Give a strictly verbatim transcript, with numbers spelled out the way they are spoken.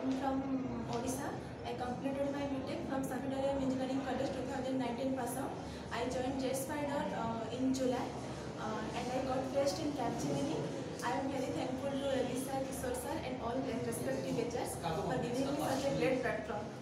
am from Odisha. I completed my B Tech from Jspiders Engineering College twenty nineteen pass out. I joined Jspiders uh, in July uh, and I got placed in Capgemini. I am very thankful to Elisa, Kishore sir and all respective teachers for giving me such a great platform.